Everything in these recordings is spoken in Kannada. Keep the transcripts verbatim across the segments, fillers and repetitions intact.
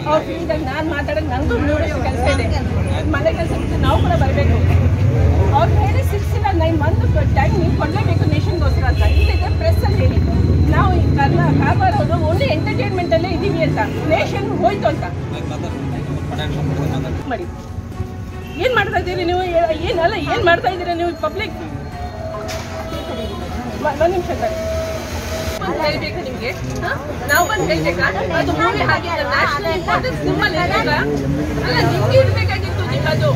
ಅವ್ರ ಫೀಲ್ಡಲ್ಲಿ ನಾನು ಮಾತಾಡೋದು ನನಗೂ ನೂರಷ್ಟು ಕೆಲಸ ಇದೆ, ಮನೆ ಕೆಲಸ ಬಿಟ್ಟು ನಾವು ಕೂಡ ಬರಬೇಕು. ಅವ್ರು ಹೇಳಿ ಸಿಕ್ಸ್ ಇಲ್ಲ ನೈನ್ ಮಂತ್ ಟೈಮ್ ನೀವು ಕೊಡಲೇಬೇಕು ನೇಷನ್ಗೋಸ್ಕರ ಅಂತ. ಇಲ್ಲಿದೆ ಪ್ರೆಸ್ಸಲ್ಲಿ ಹೇಳಿ ನಾವು ಈ ಕರ್ನಾ ಕಾರವಾರ ಅವರು ಓನ್ಲಿ ಎಂಟರ್ಟೈನ್ಮೆಂಟಲ್ಲೇ ಇದ್ದೀವಿ ಅಂತ, ನೇಷನ್ ಹೋಯ್ತು ಅಂತ ಮಾಡಿ. ಏನು ಮಾಡ್ತಾ ಇದ್ದೀರಿ ನೀವು? ಏನಲ್ಲ ಏನು ಮಾಡ್ತಾ ಇದ್ದೀರಾ ನೀವು? ಪಬ್ಲಿಕ್ ಒಂದು ನಿಮಿಷ ಸರ್ ಹೇಳ್ಬೇಕಾ ನಿಮ್ಗೆ? ನಾವು ಬಂದು ಹೇಳ್ಬೇಕಾ? ಅದು ಮೂವಿ ಹಾಕಿದ್ರೆ ನ್ಯಾಷನಲ್ ಇಂಪಾರ್ಟೆನ್ಸ್ ನಿಮ್ಮಲ್ಲಿ ಇರಲ್ಲ ಅಲ್ಲ, ನಿಮ್ಗೆ ಇರ್ಬೇಕಾಗಿತ್ತು. ನೀವು ಅದು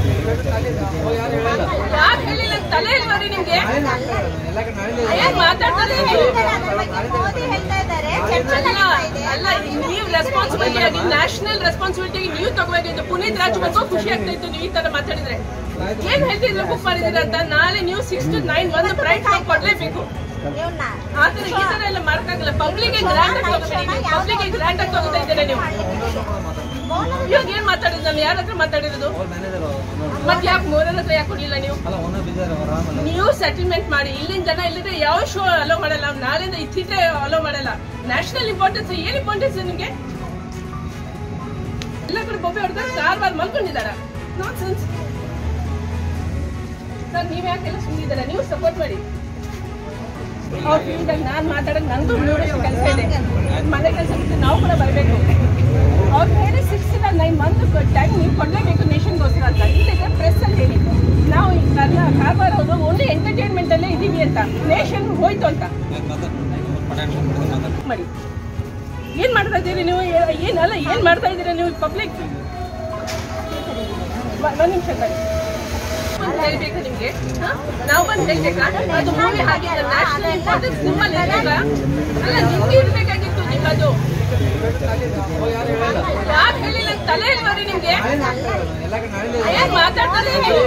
ಯಾರು ಹೇಳಿಲ್ಲ, ತಲೆ ಇಲ್ವರಿ ನಿಮ್ಗೆ? ಏನ್ ಮಾತಾಡ್ತಾರೆ ನೀವು? ಅಲ್ಲ, ನೀವು ರೆಸ್ಪಾನ್ಸಿಬಿಲಿಟಿ ಆಗಿ ನ್ಯಾಷನಲ್ ರೆಸ್ಪಾನ್ಸಿಬಿಲಿಟಿ ನೀವು ತಗೋಬೇಕಿತ್ತು. ಪುನೀತ್ ರಾಜ್ಕುಮಾರ್ಗೂ ಖುಷಿ ಆಗ್ತಾ ಇತ್ತು ನೀವು ಈ ತರ ಮಾತಾಡಿದ್ರೆ. ಏನ್ ಹೇಳ್ತಿದ್ರೆ ಬುಕ್ ಮಾಡಿದಿರ ಅಂತ? ನಾಳೆ ನೀವು ಸಿಕ್ಸ್ ಟು ನೈನ್ ಒಂದು ಪ್ರೈಟ್ ಕೊಡ್ಲೇಬೇಕು. ಆತರ ಈ ತರ ಎಲ್ಲ ಮಾಡಕ್ಕಾಗಲ್ಲ. ಪಬ್ಲಿಕ್ ಗ್ರಾಂಡ್ ಆಗಿ ತಗೋಬೇಡಿ, ಪಬ್ಲಿಕ್ ಗ್ರಾಂಡ್ ಆಗಿ ತಗೋತಾ ಇದ್ದೀರಾ ನೀವು. ಇವಾಗ ಏನ್ ಮಾತಾಡಿದ್? ನಾನು ಯಾರ ಹತ್ರ ಮಾತಾಡಿರೋದು? ಮತ್ತೆ ಯಾಕೆ ಮೂರರ ಹತ್ರ ಯಾಕೆ ಕೊಡ್ಲಿಲ್ಲ ನೀವು? ನೀವು ಸೆಟಲ್ಮೆಂಟ್ ಮಾಡಿ. ಇಲ್ಲಿನ ಜನ ಇಲ್ಲಿದ್ರೆ ಯಾವ ಶೋ ಅಲೋ ಮಾಡಲ್ಲ, ನಾಳೆಯಿಂದ ಇತ್ತಿದ್ರೆ ಅಲೋ ಮಾಡಲ್ಲ. ನ್ಯಾಷನಲ್ ಇಂಪಾರ್ಟೆನ್ಸ್ ಏನ್ ಇಂಪಾರ್ಟೆನ್ಸ್ ನಿಮ್ಗೆ? ಎಲ್ಲ ಕಡೆ ಬೊಬ್ಬೆ ಹೊಡೆದ್ರೆ ಕಾರವಾರ ಮಲ್ಕೊಂಡಿದ್ದಾರ. Not sense sir. ನೀವ್ ಯಾಕೆಲ್ಲ ಸುಮ್ಮನಿದ್ದಾರ? ನೀವು ಸಪೋರ್ಟ್ ಮಾಡಿ. ಅವ್ರ ಫೀಲ್ಡಲ್ಲಿ ನಾನು ಮಾತಾಡೋದು ನನಗೂ ನೂರಷ್ಟು ಕೆಲಸ ಇದೆ, ಮನೆ ಕೆಲಸ ಬಿಟ್ಟು ನಾವು ಕೂಡ ಬರಬೇಕು. ಅವ್ರು ಹೇಳಿ ಸಿಕ್ಸ್ ಇಲ್ಲ ನೈನ್ ಮಂತ್ ಟೈಮ್ ನೀವು ಕೊಡಲೇಬೇಕು ನೇಷನ್ಗೋಸ್ಕರ ಅಂತ. ಇಲ್ಲಿದೆ ಪ್ರೆಸ್ಸಲ್ಲಿ ಹೇಳಿ ನಾವು ಈ ಕರ್ನಾ ಕಾರವಾರ ಅವರು ಓನ್ಲಿ ಎಂಟರ್ಟೈನ್ಮೆಂಟಲ್ಲೇ ಇದ್ದೀವಿ ಅಂತ, ನೇಷನ್ ಹೋಯ್ತು ಅಂತ ಮಾಡಿ. ಏನು ಮಾಡ್ತಾ ಇದ್ದೀರಿ ನೀವು? ಏನಲ್ಲ ಏನು ಮಾಡ್ತಾ ಇದ್ದೀರಾ ನೀವು? ಪಬ್ಲಿಕ್ ಒಂದು ನಿಮಿಷ ಸರ್ ಹೇಳ್ಬೇಕಾ ನಿಮ್ಗೆ? ನಾವು ಬಂದು ಹೇಳ್ಬೇಕಾ? ಅದು ಮೂವಿ ಹಾಕಿದ್ರೆ ನ್ಯಾಷನಲ್ ಇಂಪಾರ್ಟೆನ್ಸ್ ನಿಮ್ಮಲ್ಲಿ ಇರಲ್ಲ ಅಲ್ಲ, ನಿಮ್ಗೆ ಇರ್ಬೇಕಾಗಿತ್ತು. ನೀವು ಅದು ಯಾರು ಹೇಳಿಲ್ಲ, ತಲೆ ಇಲ್ವರಿ ನಿಮ್ಗೆ? ಏನ್ ಮಾತಾಡ್ತಾರೆ ನೀವು?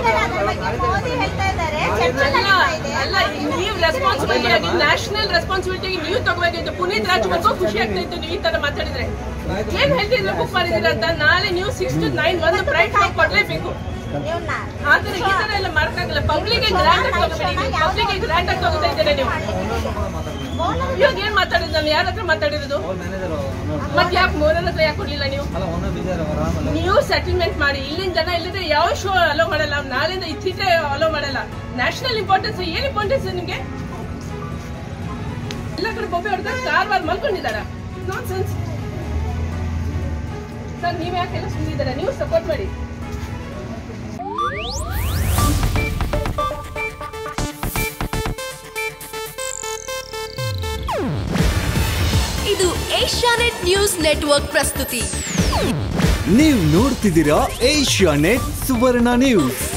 ಅಲ್ಲ, ನೀವು ರೆಸ್ಪಾನ್ಸಿಬಿಲಿಟಿ ಆಗಿ ನ್ಯಾಷನಲ್ ರೆಸ್ಪಾನ್ಸಿಬಿಲಿಟಿ ನೀವು ತಗೋಬೇಕಿತ್ತು. ಪುನೀತ್ ರಾಜ್ಕುಮಾರ್ಗೂ ಖುಷಿ ಆಗ್ತಾ ಇತ್ತು ನೀವು ಈ ತರ ಮಾತಾಡಿದ್ರೆ. ಏನ್ ಹೇಳ್ತಿದ್ರೆ ಬುಕ್ ಮಾಡಿದಿರ ಅಂತ? ನಾಳೆ ನೀವು ಸಿಕ್ಸ್ ಟು ನೈನ್ ಒಂದು ಪ್ರೈಟ್ ಕೊಡ್ಲೇಬೇಕು. ಆತರ ಈ ತರ ಎಲ್ಲ ಮಾಡಕ್ಕಾಗಲ್ಲ. ಪಬ್ಲಿಕ್ ಗ್ರಾಂಡ್ ಆಗಿ ತಗೋಬೇಡಿ, ಪಬ್ಲಿಕ್ ಗ್ರಾಂಡ್ ಆಗಿ ತಗೋತಾ ಇದ್ದೀರಾ ನೀವು. ಇವಾಗ ಏನ್ ಮಾತಾಡಿದ್? ನಾನು ಯಾರ ಹತ್ರ ಮಾತಾಡಿರೋದು? ಮತ್ತೆ ಯಾಕೆ ಮೂರರ ಹತ್ರ ಯಾಕೆ ಕೊಡ್ಲಿಲ್ಲ ನೀವು? ನೀವು ಸೆಟಲ್ಮೆಂಟ್ ಮಾಡಿ. ಇಲ್ಲಿನ ಜನ ಇಲ್ಲಿದ್ರೆ ಯಾವ ಶೋ ಅಲೋ ಮಾಡಲ್ಲ, ನಾಳೆಯಿಂದ ಇತ್ತಿದ್ರೆ ಅಲೋ ಮಾಡಲ್ಲ. ನ್ಯಾಷನಲ್ ಇಂಪಾರ್ಟೆನ್ಸ್ ಏನ್ ಇಂಪಾರ್ಟೆನ್ಸ್ ನಿಮ್ಗೆ? ಎಲ್ಲ ಕಡೆ ಬೊಬ್ಬೆ ಹೊಡೆದ್ರೆ ಕಾರವಾರ ಮಲ್ಕೊಂಡಿದ್ದಾರ. Not sense sir. ನೀವ್ ಯಾಕೆಲ್ಲ ಸುಮ್ಮನಿದ್ದಾರ? ನೀವು ಸಪೋರ್ಟ್ ಮಾಡಿ. ಇದು ಏಷ್ಯಾನೆಟ್ ನ್ಯೂಸ್ ನೆಟ್ವರ್ಕ್ ಪ್ರಸ್ತುತಿ. ನೀವು ನೋಡ್ತಿದ್ದೀರಾ ಏಷ್ಯಾನೆಟ್ ಸುವರ್ಣ ನ್ಯೂಸ್.